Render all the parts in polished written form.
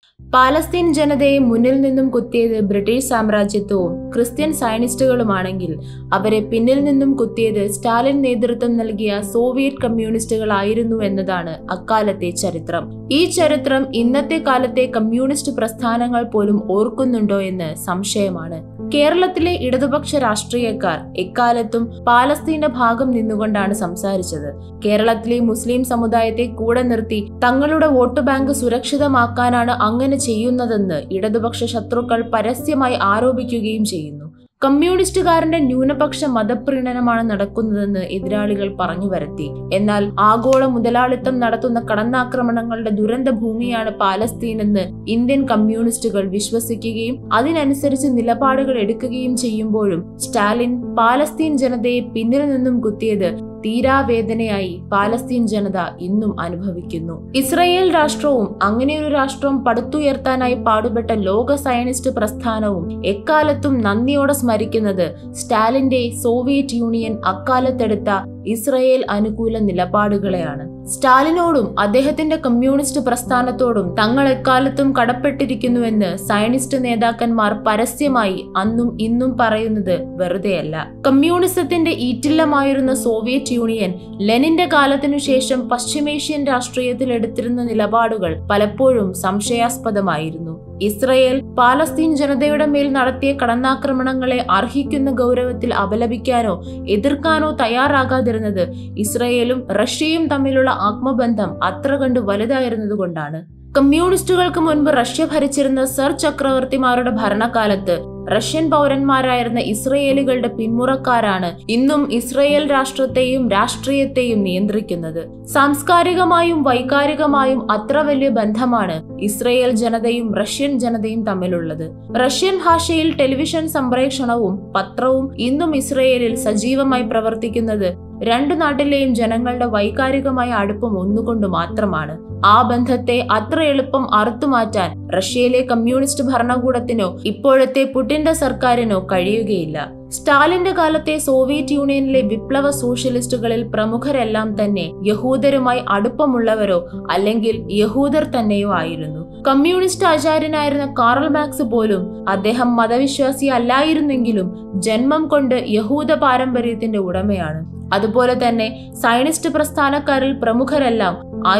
Palestine ജനതയെ മുന്നിൽ നിന്നും കുത്തിയത് ബ്രിട്ടീഷ് സാമ്രാജ്യത്വവും ക്രിസ്ത്യൻ സയനിസ്റ്റുകളുമാണെങ്കിൽ അവരെ പിന്നിൽ നിന്നും കുത്തിയത് സ്റ്റാലിൻ നേതൃത്വം നൽകിയ സോവിയറ്റ് കമ്മ്യൂണിസ്റ്റുകളായിരുന്നു എന്നതാണ് അക്കാലത്തെ ചരിത്രം. ഈ ചരിത്രം ഇന്നത്തെ കാലത്തെ കമ്മ്യൂണിസ്റ്റ് പ്രസ്ഥാനങ്ങൾ പോലും ഓർക്കുന്നുണ്ടോ എന്ന് സംശയമാണ്. കേരളത്തിലെ ഇടതുപക്ഷ രാഷ്ട്രീയക്കാർ എക്കാലത്തും പാലസ്തീന്റെ ഭാഗം നിന്നുകൊണ്ടാണ് സംസാരിച്ചത്. കേരളത്തിലെ മുസ്ലിം സമുദായത്തെ കൂടെ നിർത്തി തങ്ങളുടെ വോട്ട് ബാങ്ക് സുരക്ഷിതമാക്കാനാണ് അങ്ങനെ ചെയ്യുന്നതെന്ന് ഇടതുപക്ഷ ശത്രുക്കൾ പരസ്യമായി ആരോപിക്കുകയും ചെയ്യുന്നു. കമ്മ്യൂണിസ്റ്റുകാരന്റെ ന്യൂനപക്ഷ മതപ്രീണനമാണ് നടക്കുന്നതെന്ന് എതിരാളികൾ പറഞ്ഞു വരുത്തി. എന്നാൽ ആഗോള മുതലാളിത്തം നടത്തുന്ന കടന്നാക്രമണങ്ങളുടെ ദുരന്ത ഭൂമിയാണ് പാലസ്തീൻ എന്ന് ഇന്ത്യൻ കമ്മ്യൂണിസ്റ്റുകൾ വിശ്വസിക്കുകയും അതിനനുസരിച്ച് നിലപാടുകൾ എടുക്കുകയും ചെയ്യുമ്പോഴും സ്റ്റാലിൻ പാലസ്തീൻ ജനതയെ പിന്നിൽ നിന്നും കുത്തിയത് തീരാവേദനയായി പാലസ്തീൻ ജനത ഇന്നും അനുഭവിക്കുന്നു. ഇസ്രയേൽ രാഷ്ട്രവും അങ്ങനെയൊരു രാഷ്ട്രം പടുത്തുയർത്താനായി പാടുപെട്ട ലോക സയനിസ്റ്റ് പ്രസ്ഥാനവും എക്കാലത്തും നന്ദിയോടെ സ്മരിക്കുന്നത് സ്റ്റാലിന്റെ സോവിയറ്റ് യൂണിയൻ അക്കാലത്തെടുത്ത ഇസ്രയേൽ അനുകൂല നിലപാടുകളെയാണ്. സ്റ്റാലിനോടും അദ്ദേഹത്തിന്റെ കമ്മ്യൂണിസ്റ്റ് പ്രസ്ഥാനത്തോടും തങ്ങൾ എക്കാലത്തും കടപ്പെട്ടിരിക്കുന്നുവെന്ന് സയനിസ്റ്റ് നേതാക്കന്മാർ പരസ്യമായി അന്നും ഇന്നും പറയുന്നത് വെറുതെയല്ല. കമ്മ്യൂണിസത്തിന്റെ ഈറ്റില്ലമായിരുന്ന സോവിയറ്റ് യൂണിയൻ ലെനിന്റെ കാലത്തിനു ശേഷം പശ്ചിമേഷ്യൻ രാഷ്ട്രീയത്തിൽ എടുത്തിരുന്ന നിലപാടുകൾ പലപ്പോഴും സംശയാസ്പദമായിരുന്നു. ഇസ്രയേൽ പാലസ്തീൻ ജനതയുടെ മേൽ നടത്തിയ കടന്നാക്രമണങ്ങളെ അർഹിക്കുന്ന ഗൗരവത്തിൽ അപലപിക്കാനോ എതിർക്കാനോ തയ്യാറാകാതിരുന്നത് ഇസ്രയേലും റഷ്യയും തമ്മിലുള്ള ആത്മബന്ധം അത്ര കണ്ട് വലുതായിരുന്നതുകൊണ്ടാണ്. കമ്മ്യൂണിസ്റ്റുകൾക്ക് മുൻപ് റഷ്യ ഭരിച്ചിരുന്ന സർ ചക്രവർത്തിമാരുടെ ഭരണകാലത്ത് റഷ്യൻ പൗരന്മാരായിരുന്ന ഇസ്രയേലികളുടെ പിന്മുറക്കാരാണ് ഇന്നും ഇസ്രയേൽ രാഷ്ട്രത്തെയും രാഷ്ട്രീയത്തെയും നിയന്ത്രിക്കുന്നത്. സാംസ്കാരികമായും വൈകാരികമായും അത്ര വലിയ ബന്ധമാണ് ഇസ്രയേൽ ജനതയും റഷ്യൻ ജനതയും തമ്മിലുള്ളത്. റഷ്യൻ ഭാഷയിൽ ടെലിവിഷൻ സംപ്രേഷണവും പത്രവും ഇന്നും ഇസ്രയേലിൽ സജീവമായി പ്രവർത്തിക്കുന്നത് രണ്ടു നാട്ടിലെയും ജനങ്ങളുടെ വൈകാരികമായ അടുപ്പം ഒന്നുകൊണ്ട് മാത്രമാണ്. ആ ബന്ധത്തെ അത്ര എളുപ്പം അറുത്തുമാറ്റാൻ റഷ്യയിലെ കമ്മ്യൂണിസ്റ്റ് ഭരണകൂടത്തിനോ ഇപ്പോഴത്തെ പുടിന്റെ സർക്കാരിനോ കഴിയുകയില്ല. സ്റ്റാലിന്റെ കാലത്തെ സോവിയറ്റ് യൂണിയനിലെ വിപ്ലവ സോഷ്യലിസ്റ്റുകളിൽ പ്രമുഖരെല്ലാം തന്നെ യഹൂദരുമായി അടുപ്പമുള്ളവരോ അല്ലെങ്കിൽ യഹൂദർ തന്നെയോ ആയിരുന്നു. കമ്മ്യൂണിസ്റ്റ് ആചാര്യനായിരുന്ന കാറൽ മാർക്സ് പോലും അദ്ദേഹം മതവിശ്വാസി അല്ലായിരുന്നെങ്കിലും ജന്മം കൊണ്ട് യഹൂദ പാരമ്പര്യത്തിന്റെ ഉടമയാണ്. അതുപോലെ തന്നെ സയനിസ്റ്റ് പ്രസ്ഥാനക്കാരിൽ പ്രമുഖരെല്ലാം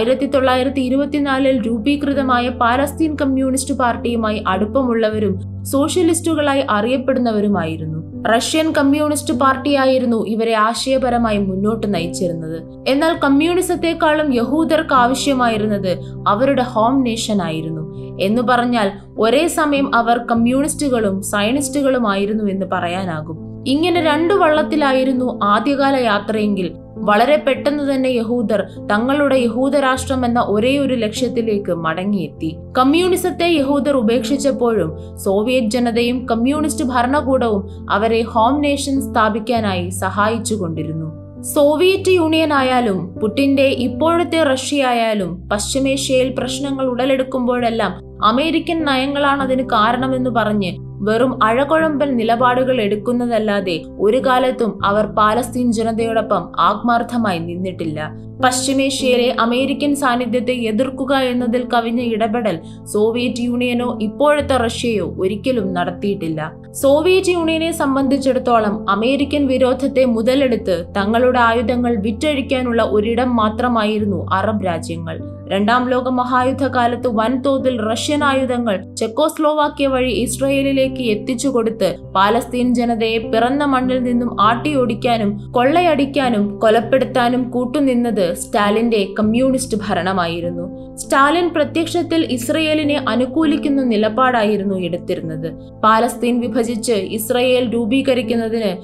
1924 രൂപീകൃതമായ പാലസ്തീൻ കമ്മ്യൂണിസ്റ്റ് പാർട്ടിയുമായി അടുപ്പമുള്ളവരും സോഷ്യലിസ്റ്റുകളായി അറിയപ്പെടുന്നവരുമായിരുന്നു. റഷ്യൻ കമ്മ്യൂണിസ്റ്റ് പാർട്ടിയായിരുന്നു ഇവരെ ആശയപരമായി മുന്നോട്ട് നയിച്ചിരുന്നത്. എന്നാൽ കമ്മ്യൂണിസത്തെക്കാളും യഹൂദർക്ക് ആവശ്യമായിരുന്നത് അവരുടെ ഹോം നേഷൻ ആയിരുന്നു. എന്ന് പറഞ്ഞാൽ ഒരേ സമയം അവർ കമ്മ്യൂണിസ്റ്റുകളും സയനിസ്റ്റുകളുമായിരുന്നു എന്ന് പറയാനാകും. ഇങ്ങനെ രണ്ടു വള്ളത്തിലായിരുന്നു ആദ്യകാല യാത്രയെങ്കിൽ വളരെ പെട്ടെന്ന് തന്നെ യഹൂദർ തങ്ങളുടെ യഹൂദരാഷ്ട്രം എന്ന ഒരേ ഒരു ലക്ഷ്യത്തിലേക്ക് മടങ്ങിയെത്തി. കമ്മ്യൂണിസത്തെ യഹൂദർ ഉപേക്ഷിച്ചപ്പോഴും സോവിയറ്റ് ജനതയും കമ്മ്യൂണിസ്റ്റ് ഭരണകൂടവും അവരെ ഹോം നേഷൻ സ്ഥാപിക്കാനായി സഹായിച്ചുകൊണ്ടിരുന്നു. സോവിയറ്റ് യൂണിയൻ ആയാലും പുടിന്റെ ഇപ്പോഴത്തെ റഷ്യ ആയാലും പശ്ചിമേഷ്യയിൽ പ്രശ്നങ്ങൾ ഉടലെടുക്കുമ്പോഴെല്ലാം അമേരിക്കൻ നയങ്ങളാണ് അതിന് കാരണമെന്ന് പറഞ്ഞ് വെറും അഴകുഴമ്പൽ നിലപാടുകൾ എടുക്കുന്നതല്ലാതെ ഒരു കാലത്തും അവർ പാലസ്തീൻ ജനതയോടൊപ്പം ആത്മാർത്ഥമായി നിന്നിട്ടില്ല. പശ്ചിമേഷ്യയിലെ അമേരിക്കൻ സാന്നിധ്യത്തെ എതിർക്കുക എന്നതിൽ കവിഞ്ഞ ഇടപെടൽ സോവിയറ്റ് യൂണിയനോ ഇപ്പോഴത്തെ റഷ്യയോ ഒരിക്കലും നടത്തിയിട്ടില്ല. സോവിയറ്റ് യൂണിയനെ സംബന്ധിച്ചിടത്തോളം അമേരിക്കൻ വിരോധത്തെ മുതലെടുത്ത് തങ്ങളുടെ ആയുധങ്ങൾ വിറ്റഴിക്കാനുള്ള ഒരിടം മാത്രമായിരുന്നു അറബ് രാജ്യങ്ങൾ. രണ്ടാം ലോക മഹായുദ്ധകാലത്ത് വൻതോതിൽ റഷ്യൻ ആയുധങ്ങൾ ചെക്കോസ്ലോവാക്യ വഴി ഇസ്രയേലിലേക്ക് എത്തിച്ചു കൊടുത്ത് പാലസ്തീൻ ജനതയെ പിറന്ന മണ്ണിൽ നിന്നും ആട്ടിയോടിക്കാനും കൊള്ളയടിക്കാനും കൊലപ്പെടുത്താനും കൂട്ടുനിന്നത് സ്റ്റാലിന്റെ കമ്മ്യൂണിസ്റ്റ് ഭരണമായിരുന്നു. സ്റ്റാലിൻ പ്രത്യക്ഷത്തിൽ ഇസ്രയേലിനെ അനുകൂലിക്കുന്ന നിലപാടായിരുന്നു എടുത്തിരുന്നത്. പാലസ്തീൻ വിഭജിച്ച് ഇസ്രയേൽ രൂപീകരിക്കുന്നതിന്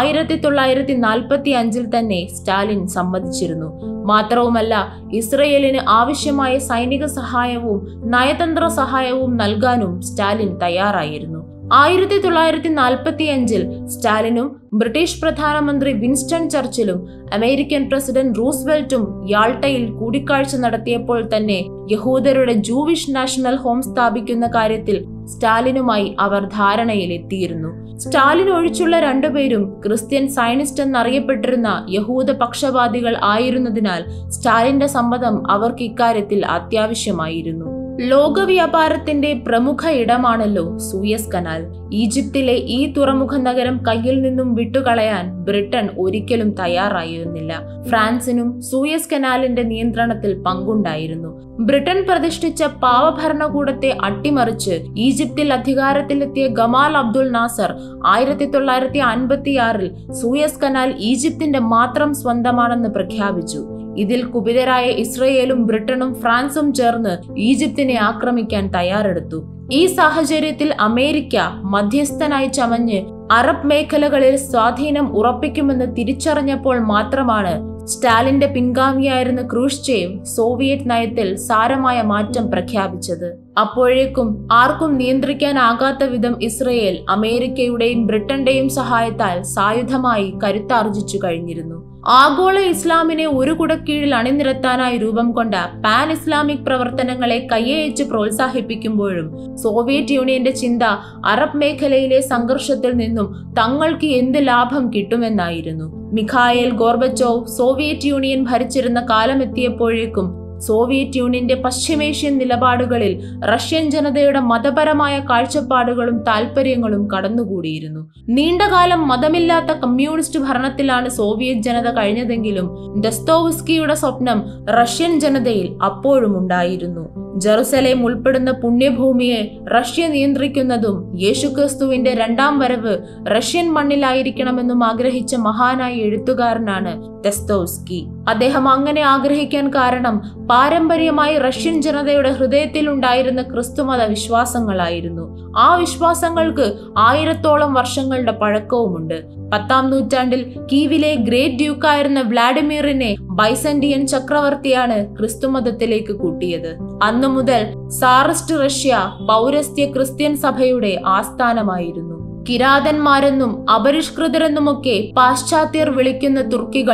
1945 തന്നെ സ്റ്റാലിൻ സമ്മതിച്ചിരുന്നു. മാത്രവുമല്ല ഇസ്രയേലിന് ആവശ്യമായ സൈനിക സഹായവും നയതന്ത്ര സഹായവും നൽകാനും സ്റ്റാലിൻ തയ്യാറായിരുന്നു. 1945 സ്റ്റാലിനും ബ്രിട്ടീഷ് പ്രധാനമന്ത്രി വിൻസ്റ്റൺ ചർച്ചിലും അമേരിക്കൻ പ്രസിഡന്റ് റൂസ്വെൽറ്റും യാൾട്ടയിൽ കൂടിക്കാഴ്ച നടത്തിയപ്പോൾ തന്നെ യഹൂദരുടെ ജൂവിഷ് നാഷണൽ ഹോം സ്ഥാപിക്കുന്ന കാര്യത്തിൽ സ്റ്റാലിനുമായി അവർ ധാരണയിലെത്തിയിരുന്നു. സ്റ്റാലിൻ ഒഴിച്ചുള്ള രണ്ടുപേരും ക്രിസ്ത്യൻ സയനിസ്റ്റ് എന്നറിയപ്പെട്ടിരുന്ന യഹൂദ പക്ഷപാതികൾ ആയിരുന്നതിനാൽ സ്റ്റാലിന്റെ സമ്മതം അവർക്ക് ഇക്കാര്യത്തിൽ അത്യാവശ്യമായിരുന്നു. ലോകവ്യാപാരത്തിന്റെ പ്രമുഖ ഇടമാണല്ലോ സൂയസ് കനാൽ. ഈജിപ്തിലെ ഈ തുറമുഖ നഗരം കയ്യിൽ നിന്നും വിട്ടുകളയാൻ ബ്രിട്ടൻ ഒരിക്കലും തയ്യാറായിരുന്നില്ല. ഫ്രാൻസിനും സൂയസ് കനാലിന്റെ നിയന്ത്രണത്തിൽ പങ്കുണ്ടായിരുന്നു. ബ്രിട്ടൻ പ്രതിഷ്ഠിച്ച പാവഭരണകൂടത്തെ അട്ടിമറിച്ച് ഈജിപ്തിൽ അധികാരത്തിലെത്തിയ Gamal Abdul Nasser 1956 Suez canal ഈജിപ്തിന്റെ മാത്രം സ്വന്തമാണെന്ന് പ്രഖ്യാപിച്ചു. ഇതിൽ കുപിതരായ ഇസ്രയേലും ബ്രിട്ടനും ഫ്രാൻസും ചേർന്ന് ഈജിപ്തിനെ ആക്രമിക്കാൻ തയ്യാറെടുത്തു. ഈ സാഹചര്യത്തിൽ അമേരിക്ക മധ്യസ്ഥനായി ചമഞ്ഞ് അറബ് മേഖലകളിൽ സ്വാധീനം ഉറപ്പിക്കുമെന്ന് തിരിച്ചറിഞ്ഞപ്പോൾ മാത്രമാണ് സ്റ്റാലിന്റെ പിൻഗാമിയായിരുന്ന ക്രൂഷ്ചേവ് സോവിയറ്റ് നയത്തിൽ സാരമായ മാറ്റം പ്രഖ്യാപിച്ചത്. അപ്പോഴേക്കും ആർക്കും നിയന്ത്രിക്കാനാകാത്ത വിധം ഇസ്രയേൽ അമേരിക്കയുടെയും ബ്രിട്ടന്റെയും സഹായത്താൽ സായുധമായി കരുത്താർജിച്ചു കഴിഞ്ഞിരുന്നു. ആഗോള ഇസ്ലാമിനെ ഒരു കുടക്കീഴിൽ അണിനിരത്താനായി രൂപം കൊണ്ട പാൻ ഇസ്ലാമിക് പ്രവർത്തനങ്ങളെ കയ്യയച്ച് പ്രോത്സാഹിപ്പിക്കുമ്പോഴും സോവിയറ്റ് യൂണിയന്റെ ചിന്ത അറബ് മേഖലയിലെ സംഘർഷത്തിൽ നിന്നും തങ്ങൾക്ക് എന്ത് ലാഭം കിട്ടുമെന്നായിരുന്നു. മിഖായേൽ ഗോർബച്ചോവ് സോവിയറ്റ് യൂണിയൻ ഭരിച്ചിരുന്ന കാലമെത്തിയപ്പോഴേക്കും സോവിയറ്റ് യൂണിയന്റെ പശ്ചിമേഷ്യൻ നിലപാടുകളിൽ റഷ്യൻ ജനതയുടെ മതപരമായ കാഴ്ചപ്പാടുകളും താൽപര്യങ്ങളും കടന്നുകൂടിയിരുന്നു. നീണ്ടകാലം മതമില്ലാത്ത കമ്മ്യൂണിസ്റ്റ് ഭരണത്തിലാണ് സോവിയറ്റ് ജനത കഴിഞ്ഞതെങ്കിലും ദസ്തോവ്സ്കിയുടെ സ്വപ്നം റഷ്യൻ ജനതയിൽ അപ്പോഴും ഉണ്ടായിരുന്നു. ജെറുസലേം ഉൾപ്പെടുന്ന പുണ്യഭൂമിയെ റഷ്യ നിയന്ത്രിക്കുന്നതും യേശുക്രിസ്തുവിന്റെ രണ്ടാം വരവ് റഷ്യൻ മണ്ണിലായിരിക്കണമെന്നും ആഗ്രഹിച്ച മഹാനായ എഴുത്തുകാരനാണ് ദസ്തോവ്സ്കി. അദ്ദേഹം അങ്ങനെ ആഗ്രഹിക്കാൻ കാരണം പാരമ്പര്യമായി റഷ്യൻ ജനതയുടെ ഹൃദയത്തിൽ ഉണ്ടായിരുന്ന ക്രിസ്തുമത വിശ്വാസങ്ങളായിരുന്നു. ആ വിശ്വാസങ്ങൾക്ക് 1000ഓളം വർഷങ്ങളുടെ പഴക്കവുമുണ്ട്. 10ാം നൂറ്റാണ്ടിൽ കീവിലെ ഗ്രേറ്റ് ഡ്യൂക്കായിരുന്ന വ്ളാഡിമിറിനെ ബൈസന്റിയൻ ചക്രവർത്തിയാണ് ക്രിസ്തുമതത്തിലേക്ക് കൂട്ടിയത്. അന്നു മുതൽ സാറിസ്റ്റ് റഷ്യ പൗരസ്ത്യ ക്രിസ്ത്യൻ സഭയുടെ ആസ്ഥാനമായിരുന്നു. കിരാതന്മാരെന്നും അപരിഷ്കൃതരെന്നുമൊക്കെ പാശ്ചാത്യർ വിളിക്കുന്ന തുർക്കികൾ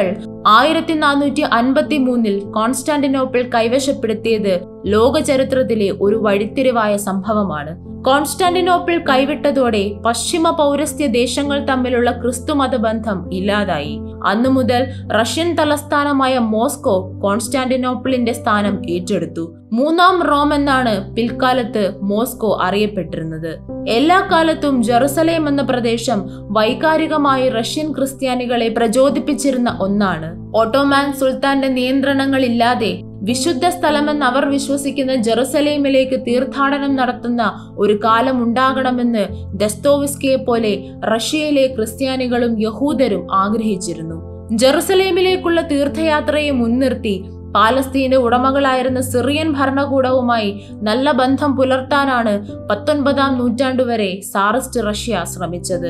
1453 കോൺസ്റ്റാന്റിനോപ്പിൾ കൈവശപ്പെടുത്തിയത് ലോക ചരിത്രത്തിലെ ഒരു വഴിത്തിരിവായ സംഭവമാണ്. കോൺസ്റ്റാന്റിനോപ്പിൾ കൈവിട്ടതോടെ പശ്ചിമ പൗരസ്ത്യ ദേശങ്ങൾ തമ്മിലുള്ള ക്രിസ്തുമത ബന്ധം ഇല്ലാതായി. അന്നു മുതൽ റഷ്യൻ തലസ്ഥാനമായ മോസ്കോ കോൺസ്റ്റാന്റിനോപ്പിളിന്റെ സ്ഥാനം ഏറ്റെടുത്തു. മൂന്നാം റോം എന്നാണ് പിൽക്കാലത്ത് മോസ്കോ അറിയപ്പെട്ടിരുന്നത്. എല്ലാ കാലത്തും ജെറുസലേം എന്ന പ്രദേശം വൈകാരികമായി റഷ്യൻ ക്രിസ്ത്യാനികളെ പ്രചോദിപ്പിച്ചിരുന്ന ഒന്നാണ്. ഓട്ടോമാൻ സുൽത്താന്റെ നിയന്ത്രണങ്ങളില്ലാതെ വിശുദ്ധ സ്ഥലമെന്ന് അവർ വിശ്വസിക്കുന്ന ജെറുസലേമിലേക്ക് തീർത്ഥാടനം നടത്തുന്ന ഒരു കാലം ഉണ്ടാകണമെന്ന് ദസ്തോവ്സ്കിയെ പോലെ റഷ്യയിലെ ക്രിസ്ത്യാനികളും യഹൂദരും ആഗ്രഹിച്ചിരുന്നു. ജെറുസലേമിലേക്കുള്ള തീർത്ഥയാത്രയെ മുൻനിർത്തി പാലസ്തീന്റെ ഉടമകളായിരുന്ന സിറിയൻ ഭരണകൂടവുമായി നല്ല ബന്ധം പുലർത്താനാണ് 19ാം നൂറ്റാണ്ടുവരെ സാറിസ്റ്റ് റഷ്യ ശ്രമിച്ചത്.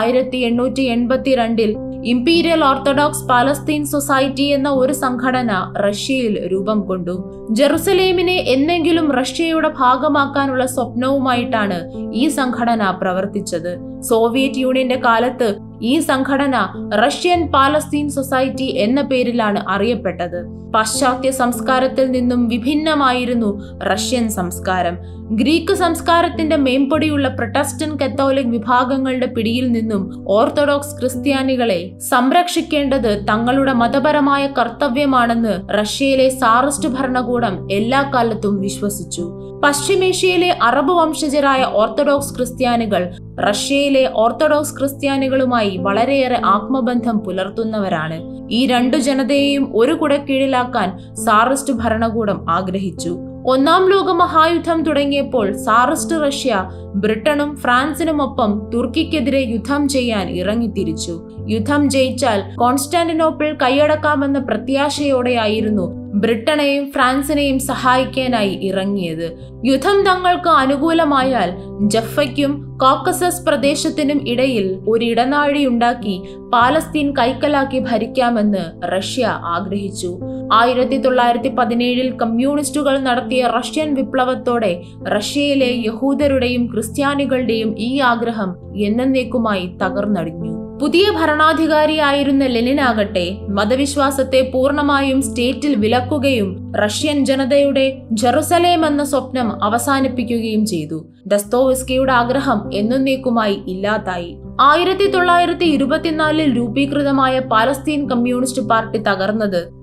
1882 ഇംപീരിയൽ ഓർത്തഡോക്സ് പാലസ്തീൻ സൊസൈറ്റി എന്ന ഒരു സംഘടന റഷ്യയിൽ രൂപം കൊണ്ടു. ജെറുസലേമിനെ എന്നെങ്കിലും റഷ്യയുടെ ഭാഗമാക്കാനുള്ള സ്വപ്നവുമായിട്ടാണ് ഈ സംഘടന പ്രവർത്തിച്ചത്. സോവിയറ്റ് യൂണിയന്റെ കാലത്ത് ഈ സംഘടന റഷ്യൻ പാലസ്തീൻ സൊസൈറ്റി എന്ന പേരിലാണ് അറിയപ്പെട്ടത്. പാശ്ചാത്യ സംസ്കാരത്തിൽ നിന്നും വിഭിന്നമായിരുന്നു റഷ്യൻ സംസ്കാരം. ഗ്രീക്ക് സംസ്കാരത്തിന്റെ മേമ്പൊടിയുള്ള പ്രൊട്ടസ്റ്റന്റ് കത്തോലിക് വിഭാഗങ്ങളുടെ പിടിയിൽ നിന്നും ഓർത്തഡോക്സ് ക്രിസ്ത്യാനികളെ സംരക്ഷിക്കേണ്ടത് തങ്ങളുടെ മതപരമായ കർത്തവ്യമാണെന്ന് റഷ്യയിലെ സാറിസ്റ്റ് ഭരണകൂടം എല്ലാ കാലത്തും വിശ്വസിച്ചു. പശ്ചിമേഷ്യയിലെ അറബ് വംശജരായ ഓർത്തഡോക്സ് ക്രിസ്ത്യാനികൾ റഷ്യയിലെ ഓർത്തഡോക്സ് ക്രിസ്ത്യാനികളുമായി വളരെയേറെ ആത്മബന്ധം പുലർത്തുന്നവരാണ്. ഈ രണ്ടു ജനതയെയും ഒരു കുടക്കീഴിലാക്കാൻ സാറിസ്റ്റ് ഭരണകൂടം ആഗ്രഹിച്ചു. ഒന്നാം ലോക മഹായുദ്ധം തുടങ്ങിയപ്പോൾ സാറിസ്റ്റ് റഷ്യ ബ്രിട്ടനും ഫ്രാൻസിനുമൊപ്പം തുർക്കിക്കെതിരെ യുദ്ധം ചെയ്യാൻ ഇറങ്ങിത്തിരിച്ചു. യുദ്ധം ജയിച്ചാൽ കോൺസ്റ്റാന്റിനോപ്പിൾ കൈയടക്കാമെന്ന പ്രത്യാശയോടെയായിരുന്നു ബ്രിട്ടനെയും ഫ്രാൻസിനെയും സഹായിക്കാനായി ഇറങ്ങിയത്. യുദ്ധം തങ്ങൾക്ക് അനുകൂലമായാൽ ജഫയ്ക്കും കോക്കസസ് പ്രദേശത്തിനും ഇടയിൽ ഒരു ഇടനാഴിയുണ്ടാക്കി പാലസ്തീൻ കൈക്കലാക്കി ഭരിക്കാമെന്ന് റഷ്യ ആഗ്രഹിച്ചു. 1917 കമ്മ്യൂണിസ്റ്റുകൾ നടത്തിയ റഷ്യൻ വിപ്ലവത്തോടെ റഷ്യയിലെ യഹൂദരുടെയും ക്രിസ്ത്യാനികളുടെയും ഈ ആഗ്രഹം എന്നേക്കുമായി തകർന്നടിഞ്ഞു. പുതിയ ഭരണാധികാരിയായിരുന്ന ലെനിനാകട്ടെ മതവിശ്വാസത്തെ പൂർണ്ണമായും സ്റ്റേറ്റിൽ വിലക്കുകയും റഷ്യൻ ജനതയുടെ ജെറുസലേം എന്ന സ്വപ്നം അവസാനിപ്പിക്കുകയും ചെയ്തു. ദസ്തോവ്സ്കിയുടെ ആഗ്രഹം എന്നേക്കുമായി ഇല്ലാതായി. 1924 രൂപീകൃതമായ പാലസ്തീൻ കമ്മ്യൂണിസ്റ്റ് പാർട്ടി തകർന്നത്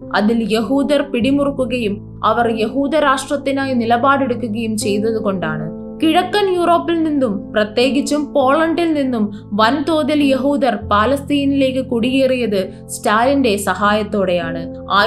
അതിൽ യഹൂദർ പിടിമുറുക്കുകയും അവർ യഹൂദ രാഷ്ട്രത്തിനായി നിലപാടെടുക്കുകയും ചെയ്തതുകൊണ്ടാണ്. കിഴക്കൻ യൂറോപ്പിൽ നിന്നും പ്രത്യേകിച്ചും പോളണ്ടിൽ നിന്നും വൻതോതിൽ യഹൂദർ പാലസ്തീനിലേക്ക് കുടിയേറിയത് സ്റ്റാലിന്റെ സഹായത്തോടെയാണ്.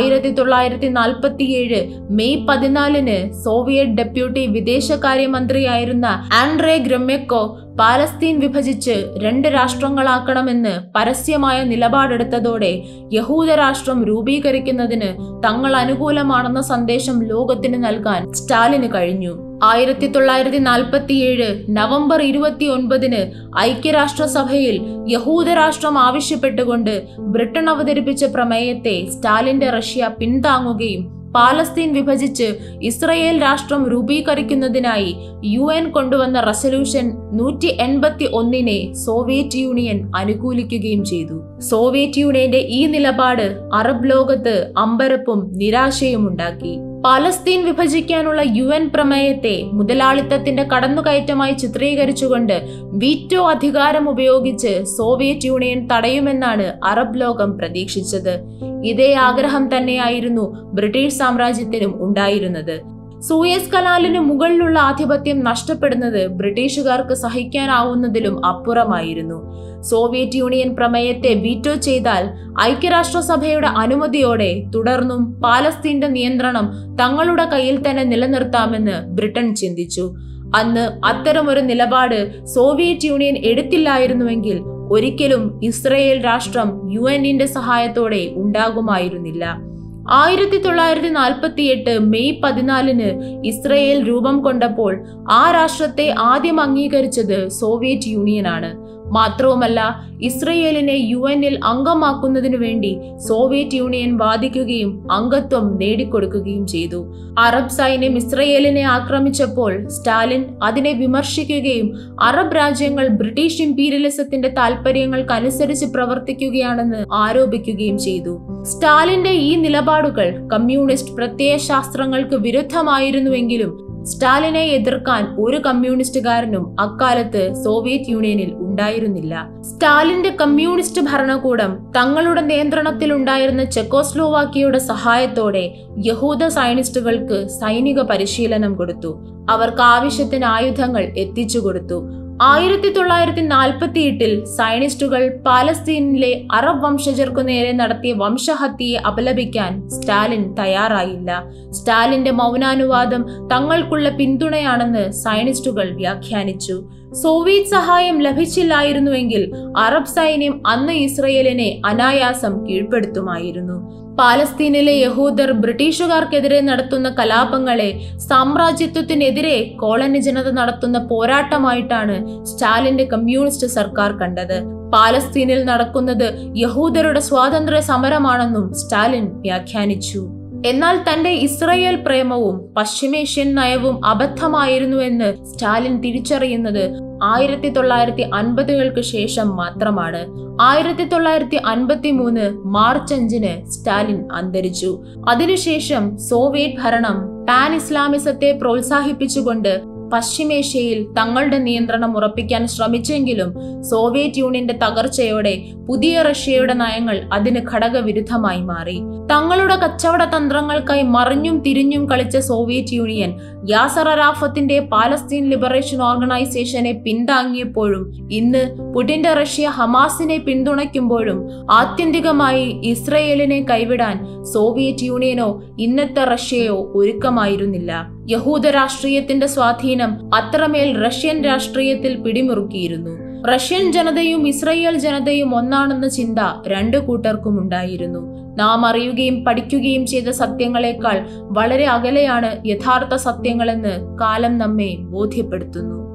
1947 മെയ് 14 സോവിയറ്റ് ഡെപ്യൂട്ടി വിദേശകാര്യമന്ത്രിയായിരുന്ന ആൻഡ്രേ ഗ്രൊമെക്കോ പാലസ്തീൻ വിഭജിച്ച് 2 രാഷ്ട്രങ്ങളാക്കണമെന്ന് പരസ്യമായ നിലപാടെടുത്തതോടെ യഹൂദ രാഷ്ട്രം രൂപീകരിക്കുന്നതിന് തങ്ങൾ അനുകൂലമാണെന്ന സന്ദേശം ലോകത്തിന് നൽകാൻ സ്റ്റാലിന് കഴിഞ്ഞു. 1947 നവംബർ 29 ഐക്യരാഷ്ട്രസഭയിൽ യഹൂദരാഷ്ട്രം ആവശ്യപ്പെട്ടുകൊണ്ട് ബ്രിട്ടൻ അവതരിപ്പിച്ച പ്രമേയത്തെ സ്റ്റാലിന്റെ റഷ്യ പിന്താങ്ങുകയും പാലസ്തീൻ വിഭജിച്ച് ഇസ്രയേൽ രാഷ്ട്രം രൂപീകരിക്കുന്നതിനായി UN കൊണ്ടുവന്ന റെസല്യൂഷൻ 181 സോവിയറ്റ് യൂണിയൻ അനുകൂലിക്കുകയും ചെയ്തു. സോവിയറ്റ് യൂണിയന്റെ ഈ നിലപാട് അറബ് ലോകത്ത് അമ്പരപ്പും നിരാശയും ഉണ്ടാക്കി. പാലസ്തീൻ വിഭജിക്കാനുള്ള UN പ്രമേയത്തെ മുതലാളിത്തത്തിന്റെ കടന്നുകയറ്റമായി ചിത്രീകരിച്ചുകൊണ്ട് വീറ്റോ അധികാരം ഉപയോഗിച്ച് സോവിയറ്റ് യൂണിയൻ തടയുമെന്നാണ് അറബ് ലോകം പ്രതീക്ഷിച്ചത്. ഇതേ ആഗ്രഹം തന്നെയായിരുന്നു ബ്രിട്ടീഷ് സാമ്രാജ്യത്തിനും ഉണ്ടായിരുന്നത്. സൂയസ് കനാലിന് മുകളിലുള്ള ആധിപത്യം നഷ്ടപ്പെടുന്നത് ബ്രിട്ടീഷുകാർക്ക് സഹിക്കാനാവുന്നതിലും അപ്പുറമായിരുന്നു. സോവിയറ്റ് യൂണിയൻ പ്രമേയത്തെ വീറ്റോ ചെയ്താൽ ഐക്യരാഷ്ട്രസഭയുടെ അനുമതിയോടെ തുടർന്നും പാലസ്തീന്റെ നിയന്ത്രണം തങ്ങളുടെ കയ്യിൽ തന്നെ നിലനിർത്താമെന്ന് ബ്രിട്ടൻ ചിന്തിച്ചു. അന്ന് അത്തരമൊരു നിലപാട് സോവിയറ്റ് യൂണിയൻ എടുത്തില്ലായിരുന്നുവെങ്കിൽ ഒരിക്കലും ഇസ്രയേൽ രാഷ്ട്രം UNന്റെ സഹായത്തോടെ ഉണ്ടാകുമായിരുന്നില്ല. 1948 മെയ് 14 ഇസ്രയേൽ രൂപം കൊണ്ടപ്പോൾ ആ രാഷ്ട്രത്തെ ആദ്യം അംഗീകരിച്ചത് സോവിയറ്റ് യൂണിയനാണ്. മാത്രവുമല്ല, ഇസ്രയേലിനെ UNൽ അംഗമാക്കുന്നതിനു വേണ്ടി സോവിയറ്റ് യൂണിയൻ വാദിക്കുകയും അംഗത്വം നേടിക്കൊടുക്കുകയും ചെയ്തു. അറബ് സൈന്യം ഇസ്രയേലിനെ ആക്രമിച്ചപ്പോൾ സ്റ്റാലിൻ അതിനെ വിമർശിക്കുകയും അറബ് രാജ്യങ്ങൾ ബ്രിട്ടീഷ് ഇംപീരിയലിസത്തിന്റെ താൽപര്യങ്ങൾക്കനുസരിച്ച് പ്രവർത്തിക്കുകയാണെന്ന് ആരോപിക്കുകയും ചെയ്തു. സ്റ്റാലിന്റെ ഈ നിലപാടുകൾ കമ്മ്യൂണിസ്റ്റ് പ്രത്യയശാസ്ത്രങ്ങൾക്ക് വിരുദ്ധമായിരുന്നുവെങ്കിലും സ്റ്റാലിനെ എതിർക്കാൻ ഒരു കമ്മ്യൂണിസ്റ്റുകാരനും അക്കാലത്ത് സോവിയറ്റ് യൂണിയനിൽ ഉണ്ടായിരുന്നില്ല. സ്റ്റാലിന്റെ കമ്മ്യൂണിസ്റ്റ് ഭരണകൂടം തങ്ങളുടെ നിയന്ത്രണത്തിലുണ്ടായിരുന്ന ചെക്കോസ്ലോവാക്കിയയുടെ സഹായത്തോടെ യഹൂദ സയനിസ്റ്റുകൾക്ക് സൈനിക പരിശീലനം കൊടുത്തു. അവർക്ക് ആവശ്യത്തിന് ആയുധങ്ങൾ എത്തിച്ചു കൊടുത്തു. 1948 സയനിസ്റ്റുകൾ പാലസ്തീനിലെ അറബ് വംശജർക്കു നേരെ നടത്തിയ വംശഹത്യയെ അപലപിക്കാൻ സ്റ്റാലിൻ തയ്യാറായില്ല. സ്റ്റാലിന്റെ മൗനാനുവാദം തങ്ങൾക്കുള്ള പിന്തുണയാണെന്ന് സയനിസ്റ്റുകൾ വ്യാഖ്യാനിച്ചു. സോവിയറ്റ് സഹായം ലഭിച്ചില്ലായിരുന്നുവെങ്കിൽ അറബ് സൈന്യം അന്ന് ഇസ്രയേലിനെ അനായാസം കീഴ്പ്പെടുത്തുമായിരുന്നു. പാലസ്തീനിലെ യഹൂദർ ബ്രിട്ടീഷുകാർക്കെതിരെ നടത്തുന്ന കലാപങ്ങളെ സാമ്രാജ്യത്വത്തിനെതിരെ കോളനി ജനത നടത്തുന്ന പോരാട്ടമായിട്ടാണ് സ്റ്റാലിന്റെ കമ്മ്യൂണിസ്റ്റ് സർക്കാർ കണ്ടത്. പാലസ്തീനിൽ നടക്കുന്നത് യഹൂദരുടെ സ്വാതന്ത്ര്യ സമരമാണെന്നും സ്റ്റാലിൻ വ്യാഖ്യാനിച്ചു. എന്നാൽ തന്റെ ഇസ്രയേൽ പ്രേമവും പശ്ചിമേഷ്യൻ നയവും അബദ്ധമായിരുന്നുവെന്ന് സ്റ്റാലിൻ തിരിച്ചറിയുന്നത് 1950-കൾക്ക് ശേഷം മാത്രമാണ്. 1953 മാർച്ച് 5 സ്റ്റാലിൻ അന്തരിച്ചു. അതിനുശേഷം സോവിയറ്റ് ഭരണം പാൻ ഇസ്ലാമിസത്തെ പ്രോത്സാഹിപ്പിച്ചുകൊണ്ട് പശ്ചിമേഷ്യയിൽ തങ്ങളുടെ നിയന്ത്രണം ഉറപ്പിക്കാൻ ശ്രമിച്ചെങ്കിലും സോവിയറ്റ് യൂണിയന്റെ തകർച്ചയോടെ പുതിയ റഷ്യയുടെ നയങ്ങൾ അതിന് ഘടകവിരുദ്ധമായി മാറി. തങ്ങളുടെ കച്ചവട തന്ത്രങ്ങൾക്കായി മറിഞ്ഞും തിരിഞ്ഞും കളിച്ച സോവിയറ്റ് യൂണിയൻ യാസർ അറാഫത്തിന്റെ പാലസ്തീൻ ലിബറേഷൻ ഓർഗനൈസേഷനെ പിന്താങ്ങിയപ്പോഴും ഇന്ന് പുടിന്റെ റഷ്യ ഹമാസിനെ പിന്തുണയ്ക്കുമ്പോഴും ആത്യന്തികമായി ഇസ്രയേലിനെ കൈവിടാൻ സോവിയറ്റ് യൂണിയനോ ഇന്നത്തെ റഷ്യയോ ഒരുക്കമായിരുന്നില്ല. യഹൂദ രാഷ്ട്രീയത്തിന്റെ സ്വാധീനം അത്രമേൽ റഷ്യൻ രാഷ്ട്രീയത്തിൽ പിടിമുറുക്കിയിരുന്നു. റഷ്യൻ ജനതയും ഇസ്രയേൽ ജനതയും ഒന്നാണെന്ന ചിന്ത രണ്ടു കൂട്ടർക്കും ഉണ്ടായിരുന്നു. നാം അറിയുകയും പഠിക്കുകയും ചെയ്ത സത്യങ്ങളെക്കാൾ വളരെ അകലെയാണ് യഥാർത്ഥ സത്യങ്ങളെന്ന് കാലം നമ്മെ ബോധ്യപ്പെടുത്തുന്നു.